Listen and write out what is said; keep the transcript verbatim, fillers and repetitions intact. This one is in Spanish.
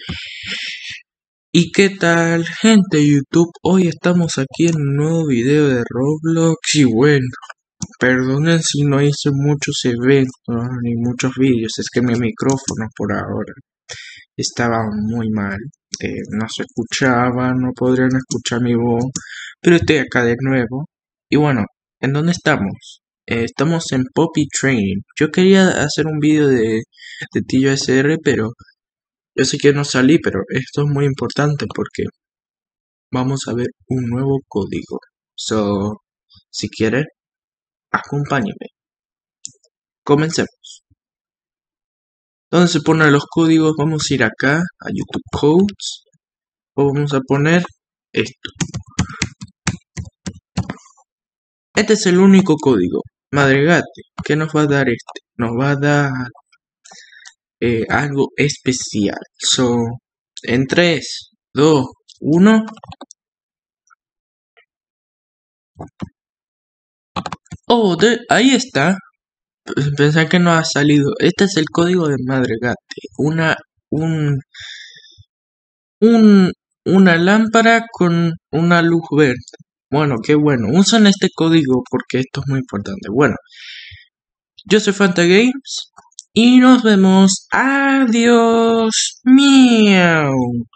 ¿Y qué tal, gente de YouTube? Hoy estamos aquí en un nuevo video de Roblox y bueno, perdonen si no hice muchos eventos ni muchos vídeos, es que mi micrófono por ahora estaba muy mal, eh, no se escuchaba, no podrían escuchar mi voz, pero estoy acá de nuevo. Y bueno, ¿en dónde estamos? Eh, estamos en Poppy Training. Yo quería hacer un vídeo de, de T J S R, pero yo sé que no salí, pero esto es muy importante porque vamos a ver un nuevo código. So, si quiere, acompáñeme. Comencemos. ¿Dónde se ponen los códigos? Vamos a ir acá a YouTube Codes. O vamos a poner esto. Este es el único código. Madregate. ¿Qué nos va a dar este? Nos va a dar eh, algo especial. So, en tres, dos, uno. Oh, de- ahí está. Pensé que no ha salido. Este es el código de Madregate. Una, un, un, una lámpara con una luz verde. Bueno, qué bueno. Usan este código porque esto es muy importante. Bueno, yo soy Fanta Games y nos vemos. Adiós. Miau.